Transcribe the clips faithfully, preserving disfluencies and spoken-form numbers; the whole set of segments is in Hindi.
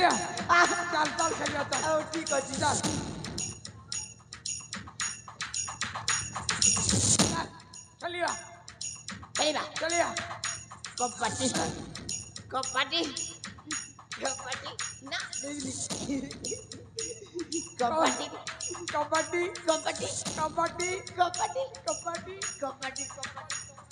चलिए चल चल खेलिए चल ठीक अच्छी चल चलिए चलिए चलिए कबड्डी कबड्डी कबड्डी ना कबड्डी कबड्डी कबड्डी कबड्डी कबड्डी कबड्डी कबड्डी कबड्डी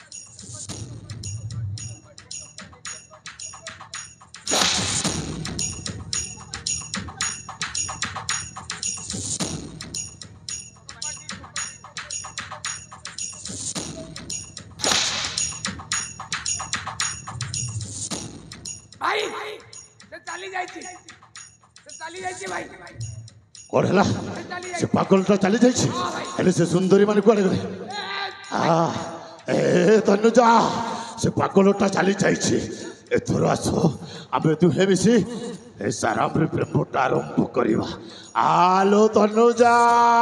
भाई से चली जाइए से चली जाइए भाई कौन है से पागल तो चली जाइए हेले से सुंदरी माने कुआडे गले आ ए तनुजा से पागलटा चली जाइए एथर आसो आमे तू हे मिसी ए साराम रे प्रेमटा आरंभ करिवा आलो तनुजा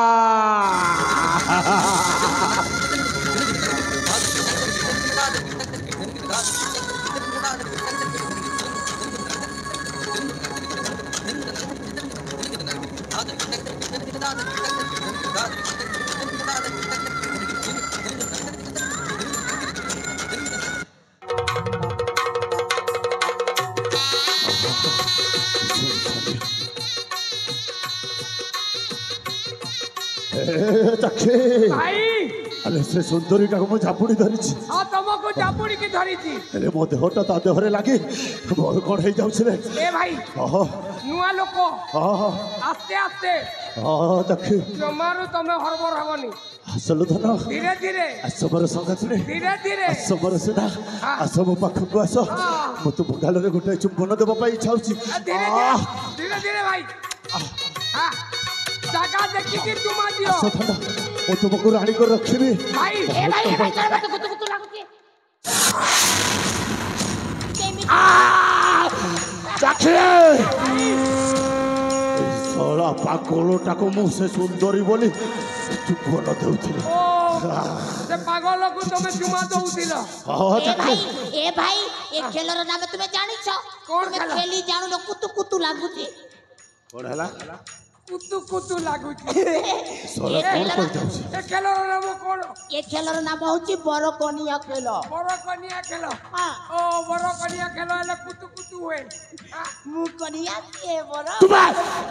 भाई अरे से सुंदरी का मो झापुड़ी धरिछि हां तुमको झापुड़ी की धरिछि अरे मो देहटा ता देहरे लागी मोर कोन हे जाउछ रे ए भाई ओहो नुआ लोक हां आस्ते आस्ते हां देखि जमारो तमे हरबर हबनी असलु धन धीरे धीरे असबर संगत रे धीरे धीरे असबर सुना असम पाखकु आस मो तो भगाल रे गोटे चुंबन देबा पाई इच्छा होछि धीरे धीरे धीरे धीरे भाई हां जगह देखि कि तुम आ दियो असो धन मो तुमको रानी को रखिबी भाई ए भाई ए भाई चल मत कुतु कुतु लागुची आ जाखे सोला पागलटा को मु से सुंदरी बोली चुंबन देउथिले से पागल को तुम चुमा दउथिला हां ए भाई ए भाई ए खेलर नाम तुमे जानि छ कोन तुमे खेली जानु न कुतु कुतु लागुची कोन हला कुतु कुतु लागुची सोला कोन कोन जाउछि ए खेलर नाम कोन ए खेलर नाम होची बरकनिया खेल बड़ कनिया खेल हां ओ बड़ कनिया खेल ले कुतु कुतु हुए मु कनिया के बर तुबा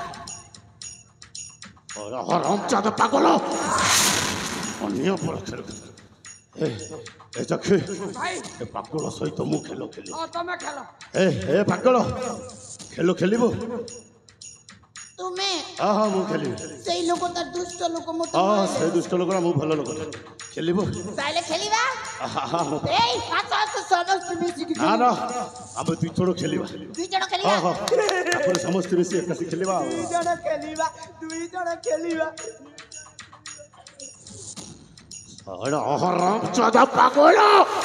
ओरा हराम चादा पागल अन्य पर खेल ए ए जखे भाई ए पागल सहित मु खेल खेली ओ तमे खेल ए ए पागल खेल खेलिबो तुमे हां हां मु खेली सेई लोक त दुष्ट लोक मत हां से दुष्ट लोक ना मु भलो लोक खेलिबो ताले खेलिबा हां हां ए हाथ हाथ समस्त मिसी की ना ना हम दुई थोड़ो खेलिबा दुई जण खेलिबा हां हां अपन समस्त मिसी एक खेलिबा दुई जण खेलिबा दुई जण खेलिबा अरे हराम चादा पागल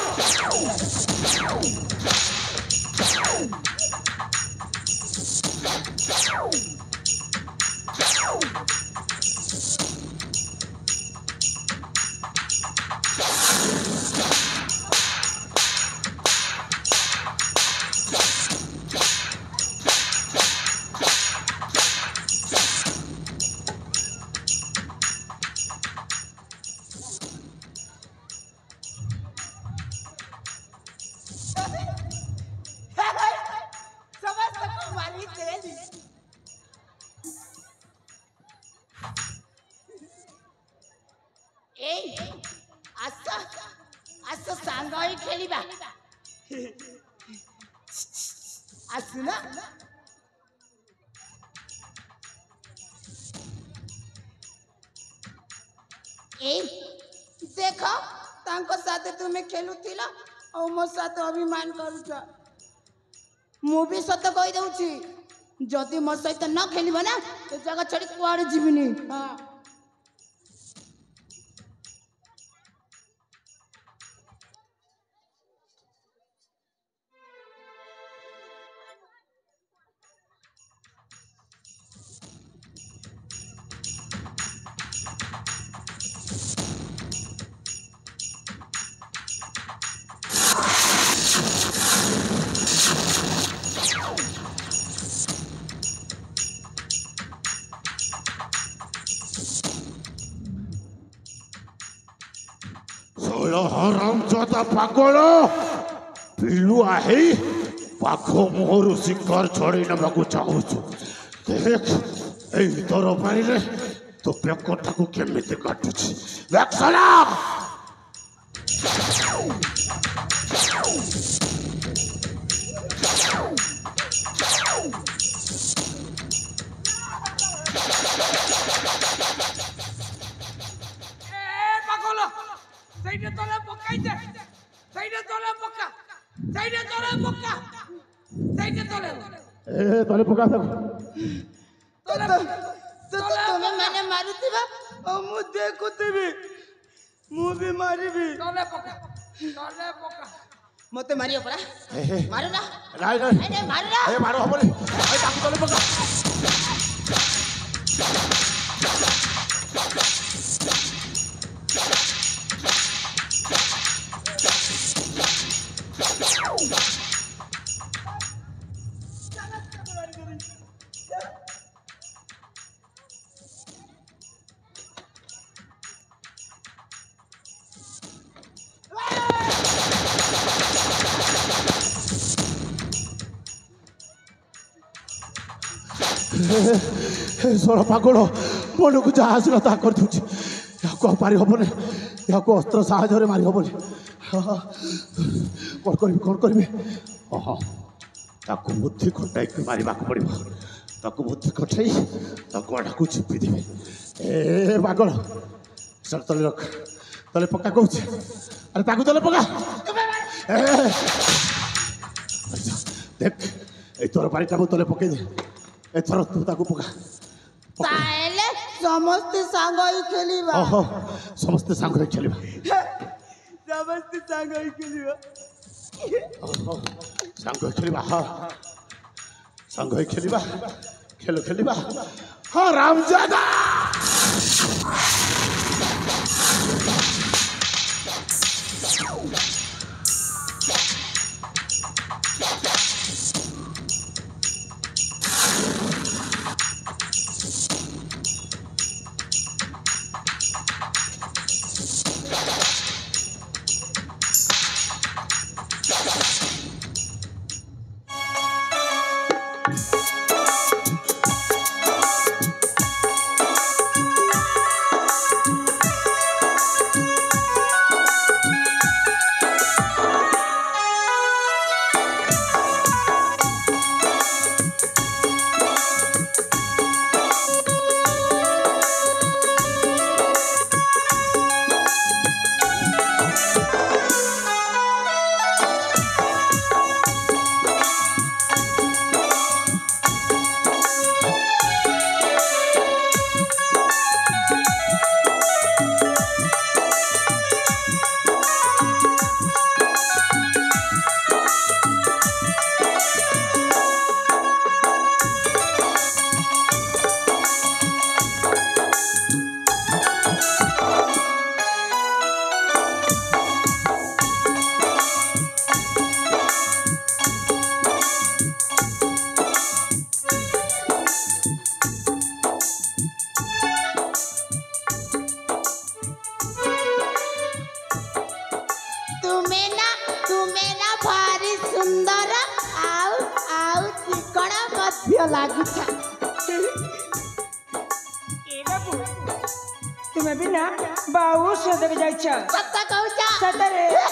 समस्त को मारी तेली ए आसा आसा सांगाई खेलिबा आसुना ए देखो तांको साथे तुम्हें खेलुथिला और मो साथ अभिमान करूछ मु भी सत कहि दउछि जदि मो सहित न खेलिबो ना तो जगह छोड़ी कुआड़े जीविनी हां ପାଗଳ ହରାମଜାଦା ପାଗଳ ପିଲୁ ଆହି ପାଖ ମୁହଁରୁ ଶିକାର ଛଡ଼େଇ ନେବାକୁ ଚାହୁଁଛୁ ଦେଖ ଏଇ ତରବାରୀରେ ତୋ ବେକଟାକୁ କେମିତି କାଟୁଛି ଦେଖଲା পাগল সেইটা তোলে পকাইছে সেইটা তোলে পকা সেইটা তোলে পকা সেইটা তোলে ଏ ତଳେ ପକା ତାକୁ তোলে ତ ତମେ ମାନେ ମାରୁଥିବା ଆଉ ମୁଁ ଦେଖୁଥିବି ମୁଁ ବି ମାରିବି তোলে পকা তোলে পকা ମତେ ମାରିବ ପରା ମାରୁ ନା ନାଇଁ ନାଇଁ ନାଇଁ ନାଇଁ ମାରୁ ନା ଏ ମାଡ଼ ହବନି ଏ ତାକୁ ତଳେ ପକା ଷୋଳ ପାଗଳ ମନକୁ ଯାହା ଆସିଲା ତାହା କରିଦେଉଛି ଏହାକୁ ଆଉ ପାରି ହବନି ଏହାକୁ ଅସ୍ତ୍ର ସାହାଯ୍ୟରେ ମାରି ହବନି କ'ଣ କରିବି କ'ଣ କରିବି ହଁ ତାକୁ ବୁଦ୍ଧି ଖଟାଇକି ମାରିବାକୁ ପଡ଼ିବ ତାକୁ ବୁଦ୍ଧି ଖଟାଇ ତାକୁ ଆଡ଼କୁ ଚିପି ଦେବି ଏ ପାଗଳ ସାର୍ ତଳେ ରଖ ତଳେ ପକା କହୁଛି ଆରେ ତାକୁ ତଳେ ପକା ଏ ଦେଖ ଏଇ ତୋର ପାଣିଟା ମୁଁ ତଳେ ପକେଇଦେ ଏଥର ତୁ ତାକୁ ପକା ତାହେଲେ ସମସ୍ତେ ସାଙ୍ଗ ହେଇ ଖେଳିବା ଓହୋ ସମସ୍ତେ ସାଙ୍ଗ ହେଇ ଖେଳିବା ସମସ୍ତେ ସାଙ୍ଗ ହେଇ ଖେଳିବା ଓହୋ ସାଙ୍ଗ ହେଇ ଖେଳିବା ହଁ ସାଙ୍ଗ ହେଇ ଖେଳିବା ଖେଳ ଖେଳିବା ହଁ ରାମଜାଦା ତୁମେ ନା ତୁମେ ନା ଭାରି ସୁନ୍ଦର ଆଉ ଆଉ ଚିକଣ ମଧ୍ୟ ଲାଗୁଛ तुम्हें भी ना बाऊ सदर जायचा ସତ କହୁଛ सदरे